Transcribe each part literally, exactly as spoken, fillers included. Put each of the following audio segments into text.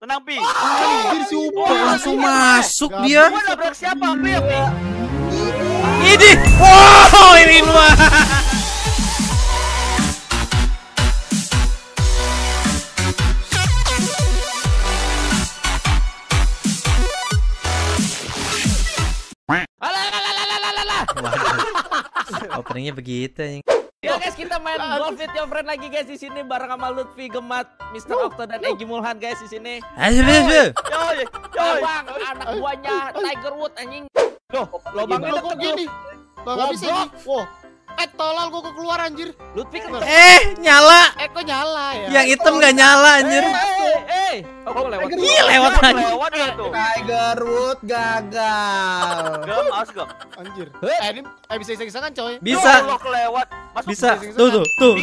Tenang, Pi. Anjir super. Langsung masuk dia. Gua nabrak siapa? Lu ya, Pi? Ini. Wow, ini luar. Openingnya begitu. Ya guys, kita main Golf with your friend lagi guys di sini bareng sama Lutfi, Gemat, mister Okto dan Egy Mulhan guys di sini. Ayo, ayo. Yoi, yoi. Bang, anak buahnya Tiger Wood anjing. Loh, Lobangnya Kok deket gini? tuh. Gak bisa ini. Wah. Eh tolol gua keluar anjir. Lutfi kan. Eh, nyala. Eh kok nyala ya? Yang hitam gak nyala anjir. Eh, eh. Oh, gua lewat. Ih, lewat lagi. Lewat ya tuh. Tiger Wood gagal. Gam, awas gam. Anjir. Eh ini eh bisa iseng kan coy? Bisa. Lo kelewat. Masuk. Bisa. Tuh, tuh, tuh.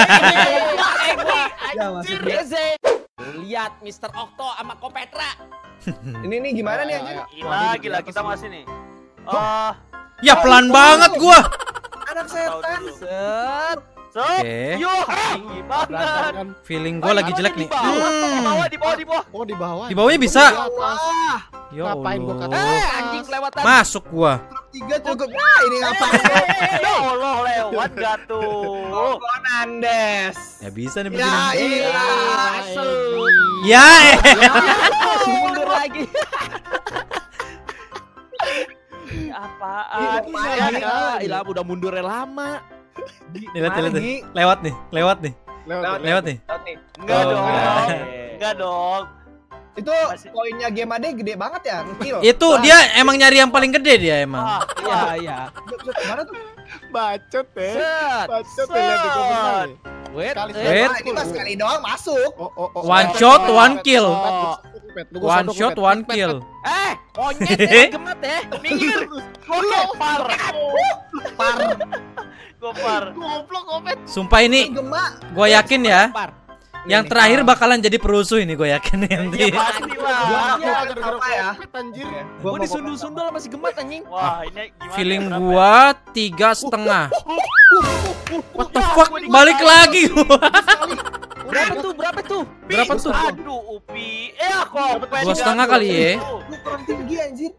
Ya masuk dia. Beze. Lihat mister Okto sama Kopetra. Ini nih gimana nih anjir? Gila, gila kita masih nih. Eh, Ya pelan banget gua. Anak tahu setan. dulu. Set. Set. Oke. Yo, tinggi banget. Kan. Feeling gua lagi jelek nih. Di bawah, di Hmm. bawah, di bawah, di bawah. Oh di bawah. Di bawahnya bisa. Di atas. Ya Ngapain gua kata? Allah. Eh, anjing kelewatan. Masuk gua. Tiga cukup. Nah ini ngapain? Ya Allah, lewat gak tuh? Fernandes. Ya bisa nih Ya begini. iya. Masuk. Ya. eh. Mundur lagi. Apaan? Iya, Ya, ilah udah mundurnya lama. Nih, lihat, lihat, Lagi. nih. Lewat nih, lewat nih, Lewat. lewat nih. Lihat nih. Enggak Oh, dong. enggak. Enggak dong. Itu poinnya game ade gede banget ya, ngekill. Itu dia emang nyari yang paling gede dia emang. Ah, Iya, iya. Gimana tuh? Bacot ya. Set. Bacot ya lihat di komentar. nih. Wait. Sekali eh. Wait. Wah, ini pas sekali doang masuk. Oh, oh, oh. One oh, shot, oh, one oh, kill. oh, oh, One shot, one kill. Eh, monyet ya, Gemat ya. minggir. Oke, par. Par. Gopar. Goblok kopet. Sumpah ini, Gemak. gue yakin ya, Par. yang terakhir bakalan jadi perusuh ini gue yakin nanti. Iya pasti Gua lah. Iya, gua gara-gara apa ya? kopet anjir. Gua disundul-sundul sama si Gemat anjing. Wah, ini gimana? Feeling berapa ya? gua tiga setengah. What the fuck? Balik lagi gua. Berapa tuh? Berapa tuh? Berapa tuh? Aduh, Upi. Eh, aku Dua setengah kali ya. Lu kurang tinggi anjir.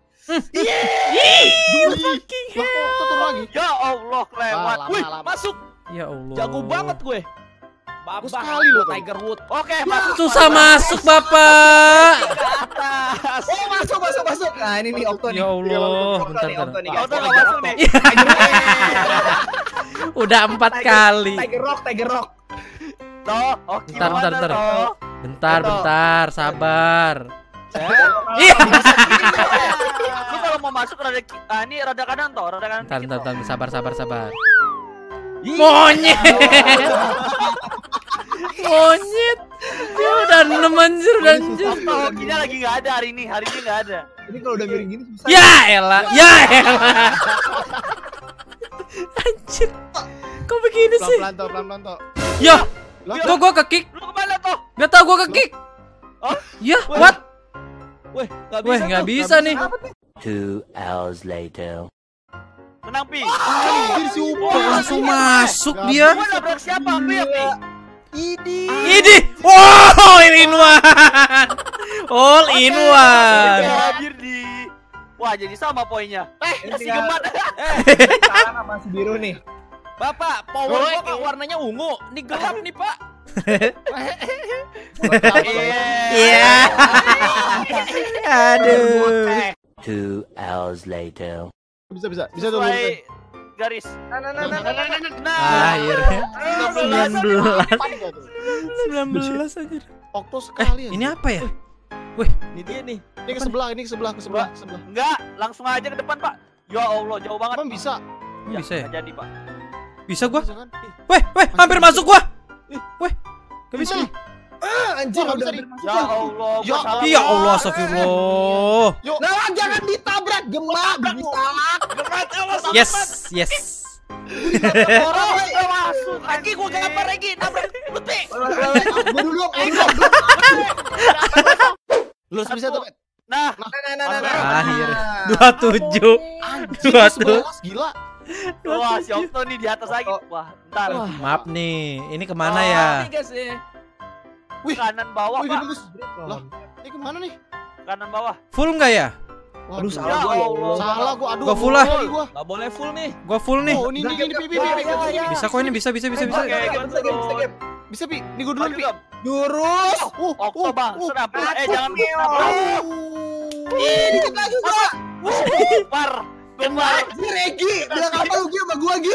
Fucking hell. Tutup lagi. Ya Allah, kelewat. Ah, Wih, lama, lama. masuk. Ya Allah. Jago banget gue. Babak sekali loh, tuh. Tiger Wood. Oke, masuk. Susah masuk bapak. Atas. Oh, masuk masuk masuk. Nah, ini nih Okto nih. Ya Allah. Okto Bentar, nih, bentar. Okto nih. Okto guys. nggak masuk nih. Udah empat kali. Tiger Rock, Tiger Rock. Toh, oh Bentar, gimana bentar, bentar. toh? Bentar, bentar, sabar. Eh, Iya. Lu kalau mau masuk rada ki- ah, ini rada kanan toh, rada kanan. Bentar, dikit bentar, toh. bentar, sabar, sabar, sabar. Monyet. Monyet. Dia udah enam anjir, udah anjir. Okto hokinya lagi nggak ada hari ini, hari ini nggak ada. Ini kalau udah miring gini susah. Ya elah, ya elah. Anjir. Kok begini sih? Pelan-pelan toh, pelan-pelan toh. Ya, Lah, kok gua ke kick? Lu kemana toh? Gak tau gua ke kick. Oh, Ya, what? Weh, enggak Weh, bisa. nggak tuh. bisa nih. Two hours later. menang Pi. Anjir super. Langsung masuk Gak dia. Gua nabrak siapa? Lu ya, Pi? Ini. Ini, wow, in one, all in one. Hadir di. Wah, jadi sama poinnya. Eh, si tinggal- Gemat. Tangan sama si biru nih. Bapak, power gua kok warnanya ungu. Ini gelap nih, Pak. Iya. Aduh. Two hours later. Bisa bisa bisa tuh. Sesuai garis. Nah, nah, nah, nah, nah, nah, nah. Nah, Akhirnya sembilan sembilan belas, Panik gak tuh? sembilan belas anjir. Okto Eh, sekali. ini apa ya? Ini dia nih. Ini ke sebelah, ini ke sebelah, ke sebelah, ke sebelah. Enggak, langsung aja ke depan, Pak. Ya Allah, jauh banget. Emang bisa? Ini bisa ya? nggak jadi, Pak. Bisa gua? Bisa kan? Ih, Weh, weh, hampir masuk gua. Weh, gak bisa nih. Ah, anjir, Wah, udah bisa di- hampir masuk. Ya Allah, Ya gua salah. Ya Allah, astagfirullah. Yuk. Nah, jangan ditabrak, gemak, bisa. Yes, yes. Orang udah masuk. Lagi gua gambar lagi, nabrak Lutfi. Gua dulu, gua dulu. Lu bisa tuh. Pet. Nah, Nah, nah, nah, nah, nah. Akhir dua tujuh. Anjir, Dua sebelas, gila. wah si Okto nih di atas lagi. Wah, ntar. Maaf nih, ini kemana Oh, ya? ini guys ya. Wih. Kanan bawah, Wih, Pak. bagus. Lah, Ini kemana nih? Kanan bawah. Full nggak ya? Waduh, salah Ya gua ya. Allah. Salah gua. Aduh. Gua full lah. gua- gua. Nggak boleh full nih. Gua full nih. Oh, ini ini ini Pi, Pi, Pi, Ya, Pi, ya, Pi. ya. Bisa kok ini, bisa bisa bisa bisa. Oke, game Bisa game, bisa game. Bisa Pi. Ini gua duluan Maju, Pi. Gam. Jurus. Uh, Okto uh, bang, uh. senap. Eh Aku jangan Neo. nabrak. Ih, dikit lagi gua. Gempar, gempar. Si Regi, bilang apa lu Gi sama gua Gi?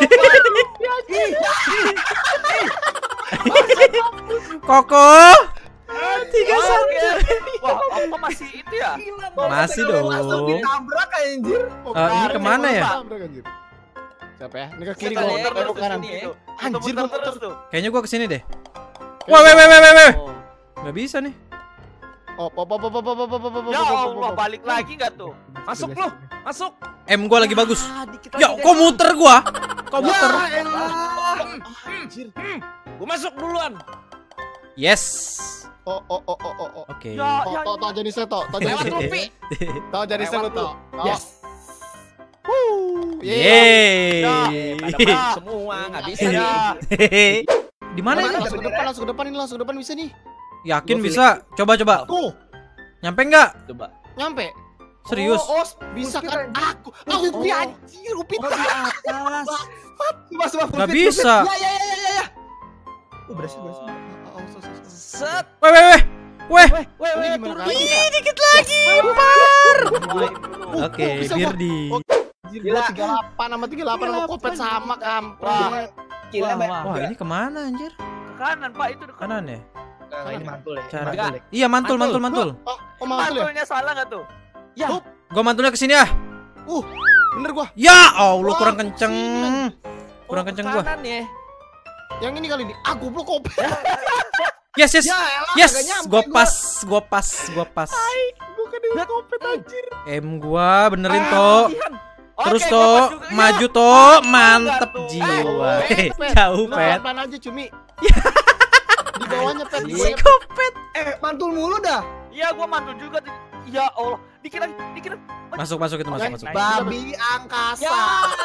Koko. Tiga satu. Oke. Wah, Okto masih itu ya? Masih Langsung dong. ditabrak anjir. Eh, ini kemana ya? Tabrak, anjir. Siapa ya? Ini ke kiri Kita gua, lihat muter ke terus kanan. ini ya. Anjir, gua terus muter. tuh. Kayaknya gua kesini deh. Wah, weh, weh, weh, weh, weh. Oh. Nggak bisa nih. Oh, pop, pop, pop, pop, pop, pop, pop, pop, Ya pop, pop, Allah, pop. balik lagi nggak tuh? Masuk lu, masuk. M gua lagi bagus. Ah, dikit Ya, lagi kok deh. muter gua? Kok muter? Anjir. Gua masuk duluan. Yes. Oh, oh, oh, oh, oh, oh. Oke. Ya, Toh, ya, toh, toh, jadi saya toh, toh, jadi Lewat saya. lu, Pi. Toh, jadi saya lu, Lewat lu. toh. Toh. Yes. Wuh. Yeay. Pada masuk semua, nggak bisa Ya. nih. Hehehe. Di mana ini? Langsung ke depan, langsung ke depan ini, langsung ke depan bisa nih. Yakin Gua bisa? Coba coba. Tuh, Nyampe nggak? Coba. nyampe. Serius? Oh, oh, bisa kan? Aku, aku Oh. Pi, anjir, Upit. Atas. Mas, mas, Nggak Fit, bisa. Fit. Ya, ya, ya, ya, ya. Oh, berhasil, berhasil. Oh, oh, so, so, so. Set. Weh, weh, weh. Weh. Weh, weh, Ini weh, gimana turun. caranya? Ih, dikit lagi, Par. Uh, Oke, uh, bisa gua. Birdi. Oh, anjir, Gila. gua tiga puluh delapan sama tiga puluh delapan sama kopet sama kampret. Killnya banyak. Wah, ini kemana anjir? Ke kanan, Pak, itu dekat. Kanan ya? Nah, ini mantul ya. Cara. Enggak. Iya, mantul, mantul, Mantul. mantul. Oh, oh mantul ya? Mantulnya salah nggak tuh? Ya. Hup. Gua mantulnya ke sini ah. Uh, bener gua. Ya, Allah kurang Wah, kenceng. Kurang Oh, kenceng ke gua. kanan ya. Yang ini kali ini. Ah, goblok kopet. Yes, yes. Ya elah, Yes, kagak nyampe gua gua. pas, gua pas, gua pas. Bukan ini kopet anjir. M gua benerin toh. Latihan. Terus Oke, toh, gua pas juga. Ya. maju toh, mantep tuh. jiwa. Eh, Eh, Pet. jauh, Lu Pet. pelan-pelan aja, Cumi. Di bawahnya, Pet. Di Si bawahnya. kopet. Eh, mantul mulu dah. Iya, gua mantul juga. Ya Allah, dikit lagi, dikit lagi. Masuk, masuk itu masuk, Oke. masuk. Babi angkasa. Ya,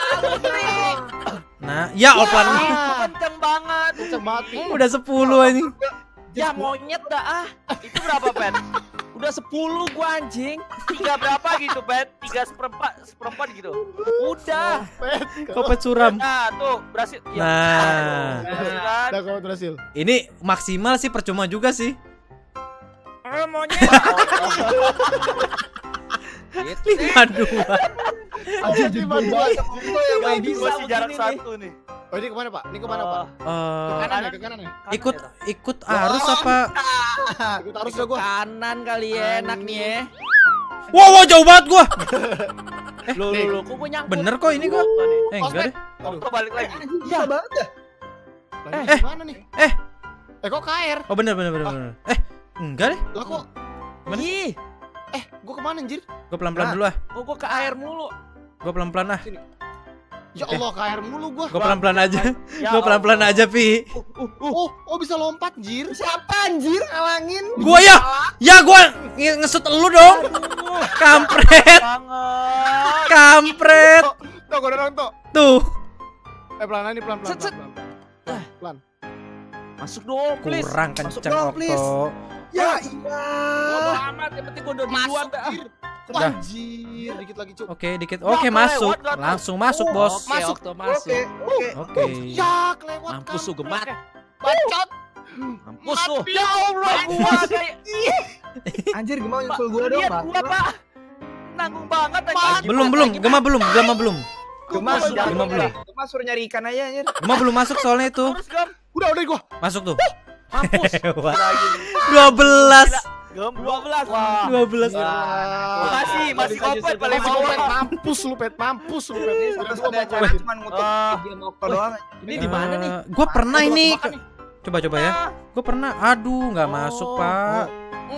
Nah, ya oplan. itu kenceng banget. Kenceng banget, Pi. Udah sepuluh anjing. Ya monyet dah ah. Itu berapa, Pet? Udah sepuluh gua anjing. Tiga berapa gitu, Pet? Tiga seperempat, seperempat gitu. Udah. Pet. Kopet suram. Nah, tuh berhasil. Ya, Nah. berhasil kan? Udah kopet berhasil. Ini maksimal sih, percuma juga sih. Eh monyet. lima dua. Anjir, lima dua. Gak bisa masih jarak begini nih. satu nih. Oh, ini kemana, Pak? Ini kemana, Pak? Ke Eh, kanan ya, ke kanan ya? ikut ikut arus apa? Ikut arus dah gua. Kanan kali ya, enak nih ya. Wow, wow jauh banget gua. Lo lo lo, kok gua nyangkut. Bener kok ini gua. Eh, enggak deh. Okto balik lagi. Bisa banget dah. Eh, Eh. gimana nih? Eh. Eh, kok K R? Oh, bener bener bener bener. Eh, enggak deh. Lah kok Gimana? Ih, eh gua kemana anjir? Gua pelan-pelan Ah. dulu ah. kok gua ke air mulu. Gua pelan-pelan ah. Ya Allah, K R mulu gua. Gua pelan-pelan aja. Ya Gua pelan-pelan Allah. aja, Pi. Oh, oh bisa lompat, jir. Siapa anjir ngalangin? Gua ya. Ya gua nge- ngesut elu dong. Kampret. Banget. Kampret. Tuh, gua dorong tuh. Tuh. Eh, pelan ini pelan pelan Set, set. pelan. pelan. Pelan. Masuk dong, please. Kurang Masuk kenceng dong, please. Okto. Ya, Bodo iya. amat, yang penting gua udah duluan Masuk, dah. jir. Udah. Anjir, dikit lagi, Cuk. Oke, dikit. Ya, Oke, kelewat masuk. nggak tuh? Langsung masuk, Oh, Bos. Oke, Masuk. Okto masuk. Oke, oke. Oke. Ya, kelewat Mampus lu gemat. Bacot. Mampus lu. Ya Allah, gua kayak Anjir, gimana nyusul gua dong, lihat Pak? gua, Pak. Nanggung banget anjing. Belum, belum. Gema belum, Gema belum. Gemas, Gua suruh Gema belum. nyari- Gemas suruh nyari ikan aja anjir. Gema belum masuk soalnya itu. Terus gam. Udah, udah gua. Masuk tuh. Mampus. Hebat. Lagi. dua belas. Gam dua belas. Wah. dua belas. Masih, masih Bisa kopet justru paling Masih bawah. Pet, mampus lu, Pet. Mampus lu, Pet. Ini Udah terus gua ada mampus. cara cuman ngutuk Ah. dia mau Okto doang. Ini di mana nih? Eh, Gua pernah Gua ini. makan nih. Coba coba ya. Gua pernah. Aduh, nggak masuk, Oh. Pak.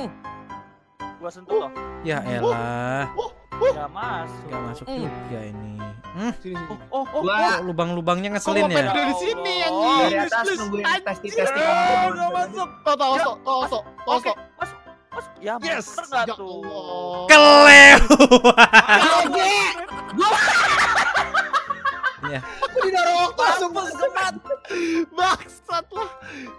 Gua sentuh loh. Ya elah. Enggak masuk. Nggak masuk Hmm. juga ini. Hmm, Sini, sini. Oh, oh, Gua kok lubang-lubangnya Kok ngeselin gua Pet ya? udah di sini Allah. anjing. dari atas Please, nungguin please. testing testing. Enggak masuk. Toh, toh, osok, toh, osok, toh, Oke, osok. masuk. Masuk. Ya, Yes. bener enggak Ya tuh? Allah. Kelewat. Oke, Ya. aku didorong Okto langsung Mampus gemat. Bangsat lah.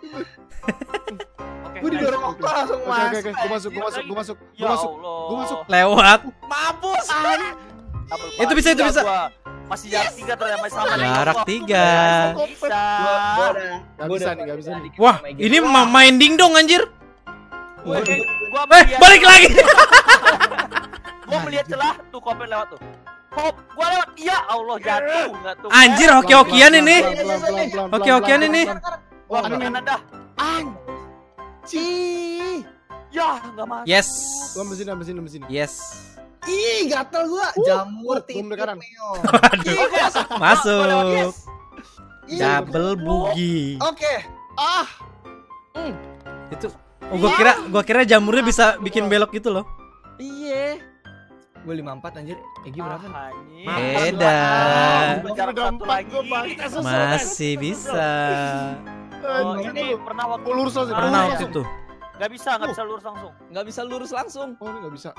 Oke. Gue didorong Okto langsung Oke oke masuk. oke, gua masuk, gua masuk, gua masuk, Ya gua masuk. Allah. Gua masuk. Lewat. Mampus. Double Itu bisa, itu tiga bisa. gua. Masih jarak tiga ternyata masih sama nih. Jarak Wah, tiga. Bisa. Gua udah. Gak bisa nih, gak bisa nih. Wah, ini ma- main dingdong anjir. Oke, gua Eh, melihat- balik lagi. Gua melihat celah tuh Kopet lewat tuh. Hop, gua lewat. Iya, Allah jatuh enggak tuh. Anjir, hoki-hokian ini. Pelan, pelan, pelan, pelan, pelan, Hoki-hokian pelan, ini. pelan, pelan. Wah, Kanan, kanan dah. Anjir. Ya, enggak masuk. Yes. Gua ambil sini, ambil sini, ambil sini. Yes. Ih, gatel gua. Jamur uh, gua titik kanan. Neo. Aduh. Masuk. Yes. Ih, Double boogie. Oke. Ah, Itu oh, gua kira gua kira jamurnya bisa bikin belok gitu loh. Iya. Gue lima puluh empat anjir. Egi berapa? Ah, anjing. Beda. Gua jarak udah satu empat, lagi. gua bangkas. Masih bisa. Oh, Anjir. ini pernah waktu Gua lurus aja. Pernah lurus waktu aja. itu. Enggak bisa, enggak bisa lurus langsung. Nggak bisa lurus langsung. Oh, ini gak bisa.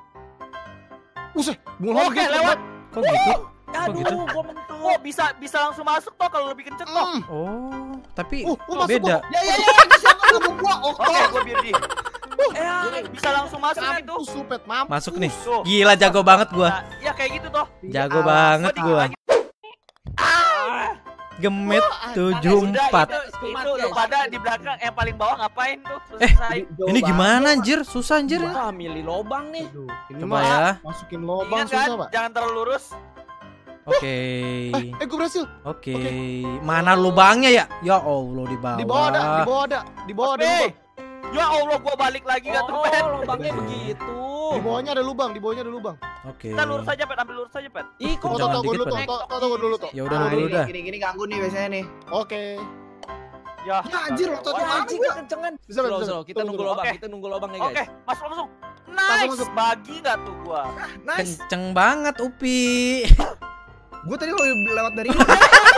Buset, bunga Oke, lewat. Kok gitu? Aduh, gitu? gua mentok. Kok bisa bisa langsung masuk toh kalau lebih kenceng toh. Mm. Oh, tapi Uh, uh, masuk beda. Ya ya ya, ini siapa lu gua Okto. Oke, gua biar di. Eh, bisa langsung masuk gitu. Mampus lu, Pet, mampus. Masuk nih. Tuh. Gila jago banget gua. Nah, ya kayak gitu toh. Jago Awas. banget Gua gua. dikit lagi. Gemet tujuh Udah, empat. Itu, itu lu pada di belakang yang paling bawah ngapain tuh? Eh, Selesai. Ini gimana anjir? Susah anjir. Wah, milih lobang nih. Aduh, ini Coba mah ya. masukin lobang Ingat kan? susah, Pak. Jangan terlalu lurus. Oke. Eh, eh gua berhasil. Oke. Mana lubangnya ya? Ya Allah di bawah. Di bawah ada, di bawah ada, di bawah ada Oke. lubang. Ya Allah, gua balik lagi enggak tuh, Oh, Pet. lobangnya Oke. begitu. Di bawahnya ada lubang, di bawahnya ada lubang. Oke. Kita lurus aja, Pet. Ambil lurus aja, Pet. Ih, kok Tuh, Jangan tuh, gua dikit, dulu tuh, Pak. tuh, tuh, gua dulu tuh. Ya udah Nah, dulu ini dah. Gini gini ganggu nih biasanya nih. Oke. Ya. Ya, anjir, waktu itu Wah, anjing. Wah, kencengan. Bisa, Slow, bisa. slow. Kita Tunggu, nunggu tunggu. lobang, Oke. kita nunggu lobang ya, Oke, guys. masuk langsung. Langsung Nice. masuk. Bagi enggak tuh gua? Nice. Kenceng banget Upi. Gue tadi kalau lewat dari ini.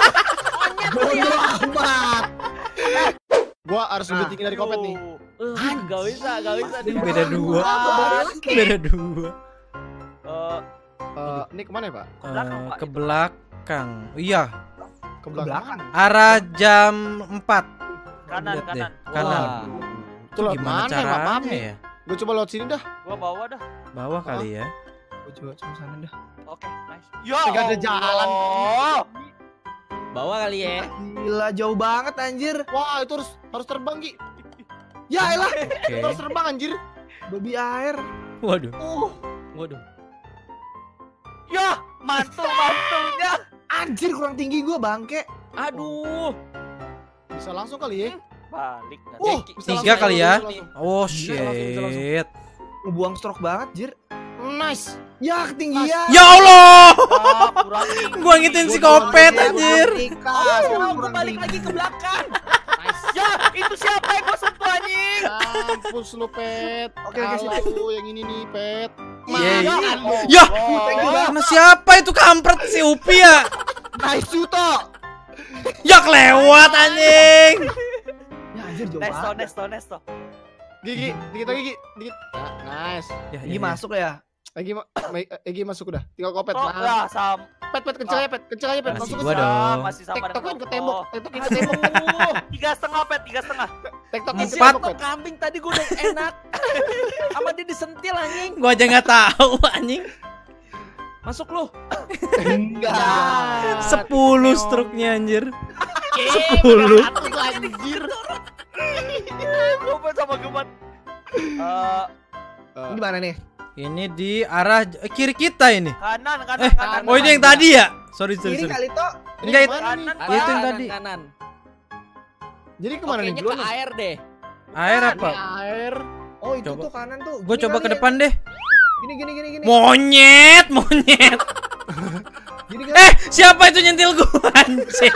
Bodoh amat. Gua harus lebih Nah. tinggi dari Kopet nih. Eh, Gak bisa, gak bisa. Ini beda dua. Balik. Beda dua. Eh, Eh, ini kemana ya, Pak? Ke belakang, Eh, Pak. ke belakang. Iya, Ke belakang. belakang. arah jam empat. kanan, Lihat deh, kanan. Kanan. Wah. Itu lewat Gimana mana ya, Pak? Maaf caranya nih. ya? Gua coba lewat sini dah. Gua bawa dah. Bawah kali ya. Gue coba coba sana dah. Oke, nice. Ya. Nggak ada jalan. Allah. Bawa kali ya. Gila jauh banget anjir. Wah, itu harus harus terbang, Gi. Ya elah, Oke. Itu harus terbang anjir. babi air. Waduh. Uh, Waduh. Ya, mantul mantulnya. anjir kurang tinggi gua bangke. Aduh. Bisa langsung kali ya. Balik. nggak Uh, Ki. bisa Tiga langsung, kali bisa ya. langsung. Oh Bisa langsung, bisa langsung. shit. Ngebuang stroke banget, jir. Nice. Ya ketinggian. Ya Allah. Ah, kurang tinggi. Gua ngitin si Kopet anjir. Oh, gua balik lagi ke belakang. Nice. Ya, itu siapa yang gua sentuh anjing? Mampus lu, Pet. Oke, oke, Kalah lu yang ini nih, Pet. Yeay. Makan lu. Ya, Thank you, Bang. sama siapa itu kampret si Upi ya? Nice Yuto. Ya kelewat anjing. Ya anjir jauh Nesto, banget. nesto, nesto. Gigi, dikit lagi, Gigi. Dikit. Nah, nice. Ya, Ini masuk ya. Egi, ma ma- Egi masuk udah. Tinggal Kopet. Oh, Nah, ya, sam. Pet, Pet, kenceng aja, Pet. Kenceng aja, Pet. Masih Masuk gua ke dong. Masih sama Tektokin dengan ke tembok. Oh, Tektokin ke tembok. Aduh, tiga setengah pet, tiga setengah. Tektokin ke Empat. tembok, Pet. Kambing tadi gue udah enak. Sama dia disentil anjing. Gua aja nggak tahu anjing. Masuk lu. Enggak. Sepuluh struknya anjir. Sepuluh. Anjir. Gua sama gemat. Eh, Eh, Ini mana nih? Ini di arah eh, kiri kita ini. kanan, kanan, Eh, kanan. oh ini yang tadi ya? Sorry, sorry, Ini sorry. kali toh. Enggak, itu, kemana nih? Kanan, Itu yang Kanan, tadi. Kanan. Jadi kemana nih? Kayaknya Duluan ke nih? air deh. air Ini apa? air. Oh itu Coba. tuh kanan tuh. Gue Gini coba kali ke ya. depan deh. Gini gini gini gini. Monyet, monyet. Gini gini. Eh, siapa itu nyentil gua anjing?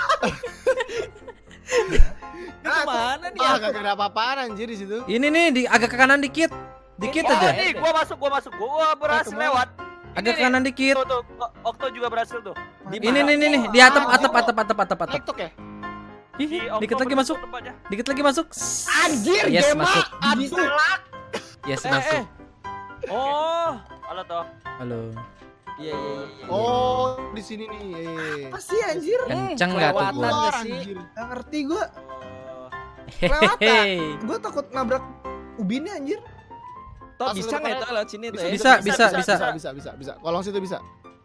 Ini kemana nih? Ah, aku? kagak ada apa-apaan anjir di situ. Ini nih di agak ke kanan dikit. Dikit Oh, aja. nih, gua masuk, gua masuk. Gua berhasil kemana? lewat. Agak ke Ini kanan nih. dikit. Tuh, tuh, Ko- Okto juga berhasil tuh. Di Ini mana? nih nih nih di atap atap atap atap atap atap. Tiktok ya? Ih, Di Okto dikit lagi berhasil masuk. tempatnya. Dikit lagi masuk. Anjir, Yes, Gema. masuk. Aduh. Yes, Eh, masuk. eh. Oh, Halo toh. Halo. Iya iya iya. Oh, di sini nih. Eh. Apa sih anjir? Kenceng nggak tuh kelewatan gua? nggak sih? Anjir. Gak ngerti gue. Kelewatan. Hehehe. Gue takut nabrak ubinnya anjir. Toh Pas bisa lu nggak kemarin- itu lewat sini tuh ya? Bisa, bisa, bisa. bisa, bisa, bisa, bisa. Kolong situ bisa.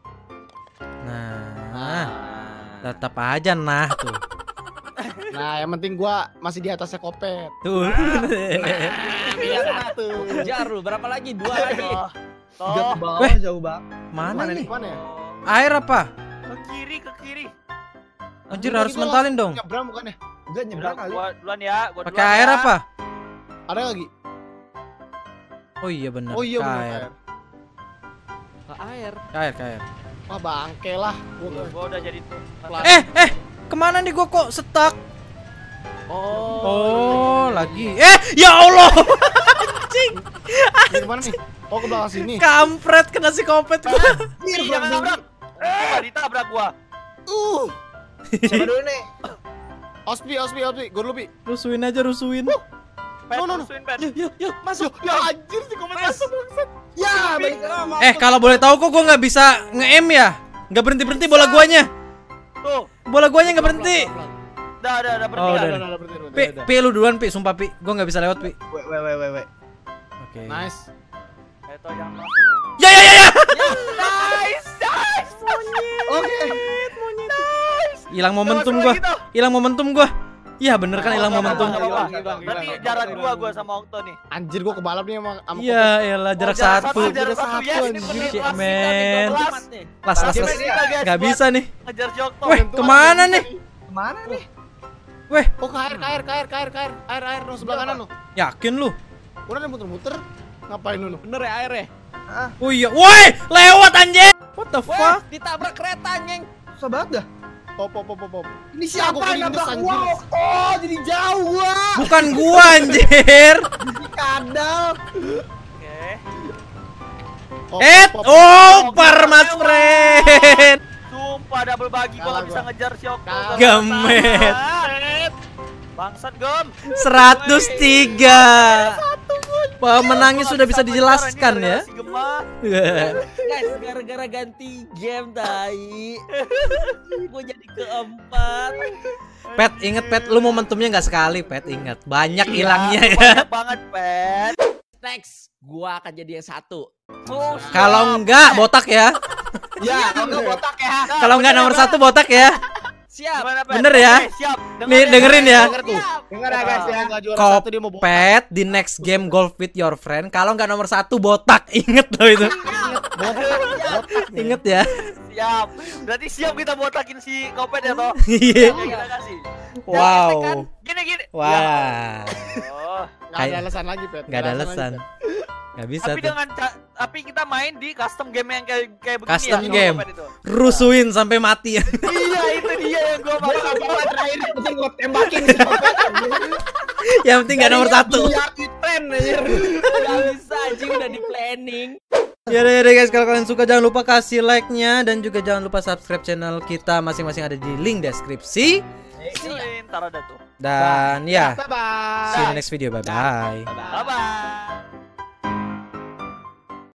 Nah, tetap aja nah tuh. Nah, yang penting gua masih di atasnya Kopet. Tuh. Iya, tuh. Kejar lu, berapa lagi? Dua lagi. Toh, Gak toh. ke bawah Weh. jauh banget. Mana Mana nih? nih? Mana ya? Air apa? Ke kiri, ke kiri. Anjir Ini harus gua mentalin dong. Nyebrang bukan ya? Gue nyebrang Udah, kali. gua duluan ya, gua Pakai duluan air ya. apa? Ada lagi? Oh iya benar. Oh iya benar Air. air. Ke air. Air, air. Wah, bangke lah. Gua Gua gua udah jadi tuh. Eh, eh, kemana nih gua kok stuck? Oh. Oh, lagi. Eh, ya Allah. Anjing. Ini mana nih? Oh, ke belakang sini. Kampret kena si Kopet gua. Ih, jangan nabrak. Eh, ditabrak gua. Uh. Siapa dulu nih? Ospi, Ospi, Ospi. Gua dulu, Pi. Rusuin aja, rusuin. Pet, No, no, no. musuhin, Pet. Yuk yuk yuk masuk. Ya anjir si Kopet masuk bangsat. Ya, balik Eh, kalau boleh tahu kok gua nggak bisa nge-aim ya? Nggak berhenti-berhenti bola guanya. Tuh, Bola guanya nggak berhenti. udah, udah, udah berhenti. Oh, dah. udah. Udah, udah, berhenti, berhenti, Pi, udah. Pi lu duluan, Pi. Sumpah, Pi. Gua nggak bisa lewat, Pi. Wait, wait, wait, wait, wait. Oke. Nice. Eh, toh, jangan masuk. Ya, ya, ya, ya. Nice, nice. Oke. Hilang momentum Masuk gua. lagi, toh. Hilang momentum gua. Iya, bener kan hilang Nggak momentum. apa-apa, nggak apa-apa. Hilang, hilang, Berarti hilang. jarak gua, gua sama Okto nih. Anjir gua kebalap nih emang sama Iya, elah jarak Oh, jarak satu. jarak Jarak satu, satu, yes, ini anjir. bener. Shit, Kelas kita nih, man. kelas. Las, las, Gimana las. kita, guys, Nggak buat bisa nih. ngejar si Okto. Weh, kemana nih? Kemana nih? Weh, Oh, ke air, ke air, ke air, ke air, ke air. Air, air, no, sebelah kanan no. yakin lu? Udah deh muter-muter. Ngapain lu no? Bener ya air ya? Oh iya, woi, lewat anjing. What the Wah, fuck? ditabrak kereta anjing. Susah banget dah. Pop, pop, pop, pop, pop. Ini Ya, gua siapa yang kelindes, nabrak anjir. gua? Oh, jadi jauh gua. Bukan gua anjir. Di kadal. Oke. Pop, Eh, pop, pop. oh, par mas friend. Sumpah double bagi gua Kalah gak bisa gua. ngejar si Okto. Kalah. Gemet. Bangsat, Gem. seratus tiga. Pemenangnya sudah bisa dijelaskan ya. Si Gemma. Guys, gara-gara ganti game tai. Gua jadi keempat. Pet, inget Pet, lu momentumnya nggak sekali, Pet, inget. Banyak hilangnya ya. Banyak banget, Pet. Next, gua akan jadi yang satu. Oh, Kalau enggak botak ya. Ya, kalau nggak botak ya. Nah, Kalau enggak bener, nomor Bang. satu botak ya. Siap. Gimana, Pet? Bener ya? Oke, siap. Nih, dengerin ya. Denger tuh. Dengar ya guys ya. Enggak juara satu dia mau botak. Kopet di next game golf with your friend. Kalau nggak nomor satu botak, inget loh itu. Inget ya. Siap. Berarti siap kita botakin si Kopet ya, toh. Iya. Oke, kita kasih. Wow. Gini, gini. Wah. Oh. Enggak ada alasan lagi, Pet. Nggak ada lagi, alasan. Pet. Nggak bisa Tapi tuh. dengan ca- tapi kita main di custom game yang kayak kayak begini Custom ya, game. Kopet itu. Rusuhin sampai mati. Iya, itu dia yang gua Gua maksud. apa terakhir yang penting gua tembakin si Kopet. Yang penting nggak nomor satu. Iya, di tren anjir. Gak bisa anjing udah di planning. Ya udah, ya udah guys, kalau kalian suka jangan lupa kasih like-nya dan juga jangan lupa subscribe channel kita masing-masing ada di link deskripsi. Ntar ada tuh. Dan ya, Bye-bye. see you in the next video. Bye bye. Bye bye.